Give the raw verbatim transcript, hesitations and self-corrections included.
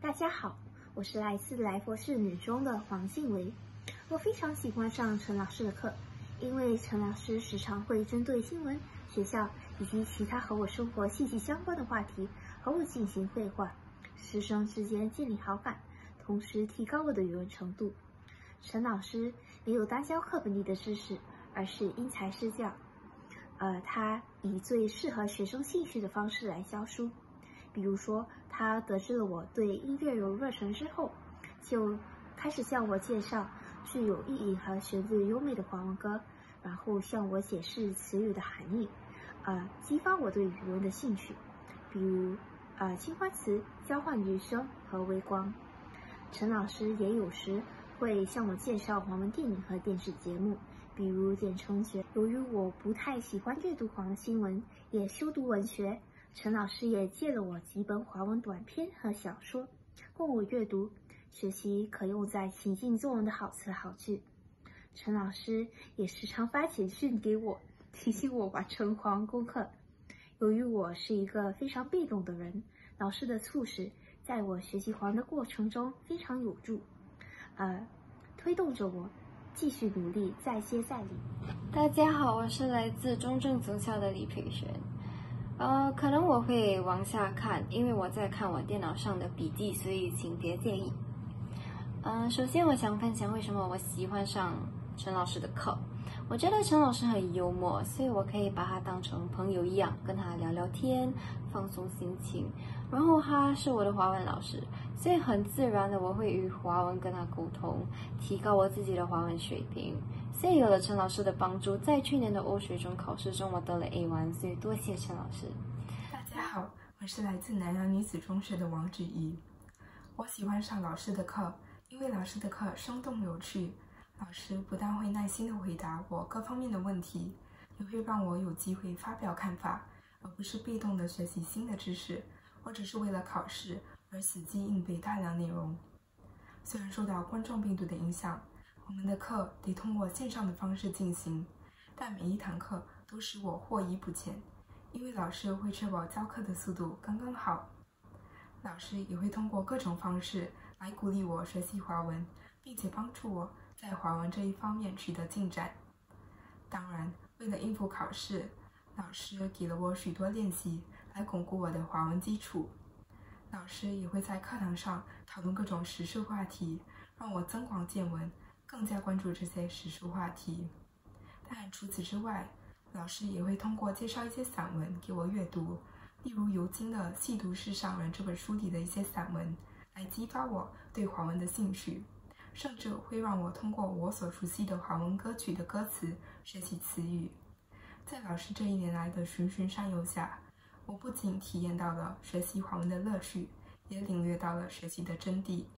大家好，我是来自来佛士女中的黄静薇。我非常喜欢上陈老师的课，因为陈老师时常会针对新闻、学校以及其他和我生活息息相关的话题和我进行对话，师生之间建立好感，同时提高我的语文程度。陈老师没有单教课本里的知识，而是因材施教。呃，他以最适合学生兴趣的方式来教书。比如说，他得知了我对音乐有热忱之后，就开始向我介绍具有意义和旋律优美的华文歌，然后向我解释词语的含义，呃，激发我对语文的兴趣。比如，呃，青花瓷、交换余生和微光。陈老师也有时会向我介绍华文电影和电视节目，比如《点成诀》。由于我不太喜欢阅读华文新闻，也修读文学，陈老师也借了我几本华文短篇和小说，供我阅读，学习可用在情境作文的好词好句。陈老师也时常发简讯给我，提醒我完成华文功课。由于我是一个非常被动的人，老师的促使在我学习华文的过程中非常有助，呃，推动着我继续努力，再接再厉。 大家好，我是来自中正总校的李培璇。呃，可能我会往下看，因为我在看我电脑上的笔记，所以请别介意。呃，首先我想分享为什么我喜欢上陈老师的课。我觉得陈老师很幽默，所以我可以把他当成朋友一样，跟他聊聊天，放松心情。然后他是我的华文老师，所以很自然的我会与华文跟他沟通，提高我自己的华文水平。所以有了陈老师的帮助，在去年的欧学中考试中我得了 A 一，所以多谢陈老师。 大家好，我是来自南洋女子中学的王芷怡。我喜欢上老师的课，因为老师的课生动有趣。老师不但会耐心地回答我各方面的问题，也会让我有机会发表看法，而不是被动地学习新的知识，或者是为了考试而死记硬背大量内容。虽然受到冠状病毒的影响，我们的课得通过线上的方式进行，但每一堂课都使我获益不浅，因为老师会确保教课的速度刚刚好。老师也会通过各种方式来鼓励我学习华文，并且帮助我在华文这一方面取得进展。当然，为了应付考试，老师给了我许多练习来巩固我的华文基础。老师也会在课堂上讨论各种时事话题，让我增广见闻，更加关注这些时事话题。但除此之外，老师也会通过介绍一些散文给我阅读，例如尤金的《细读世上人》这本书里的一些散文，来激发我对华文的兴趣，甚至会让我通过我所熟悉的华文歌曲的歌词学习词语。在老师这一年来的循循善诱下，我不仅体验到了学习华文的乐趣，也领略到了学习的真谛。